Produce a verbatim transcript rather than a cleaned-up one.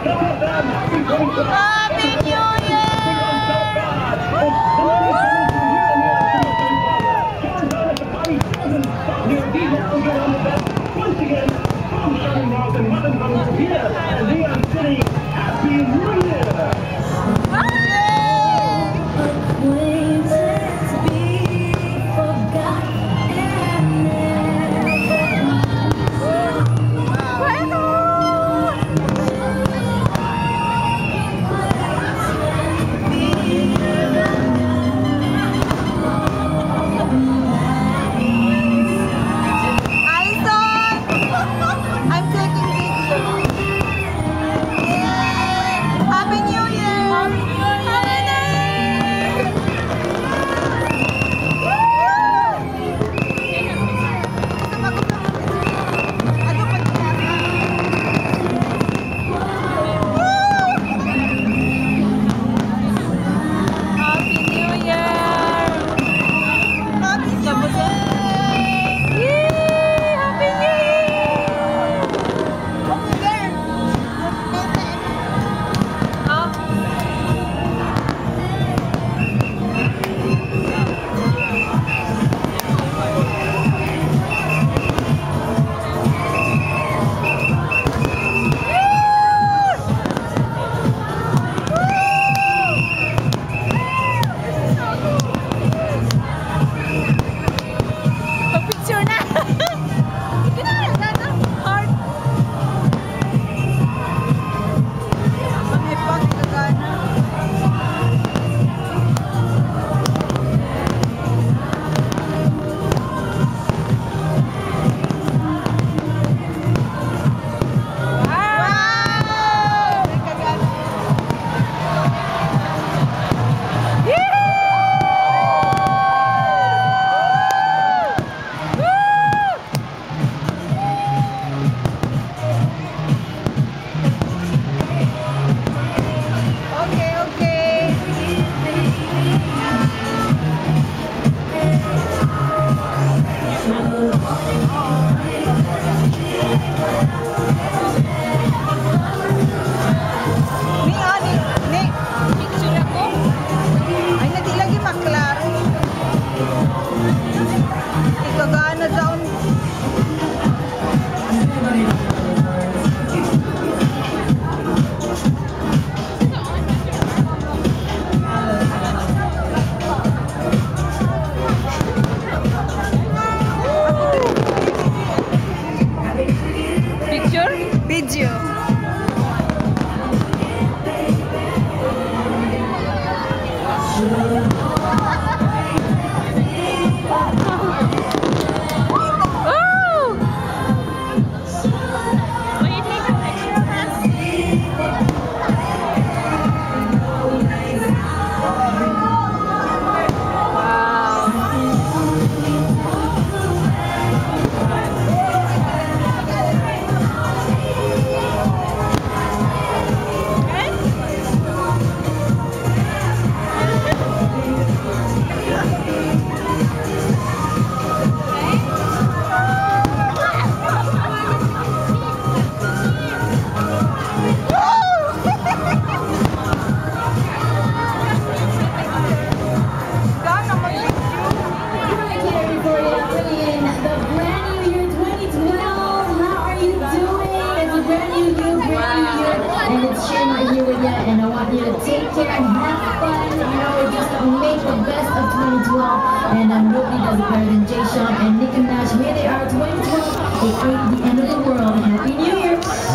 Happy New Year! Once again, from Shining Rock and Mother Comes here, and they are saying Happy New Year! And I want you to take care and have fun. You know, just make the best of twenty twelve. And um, nobody does it better than Jay Sean and Nicki Minaj. Here they are, twenty twelve. They created the end of the world. Happy New Year.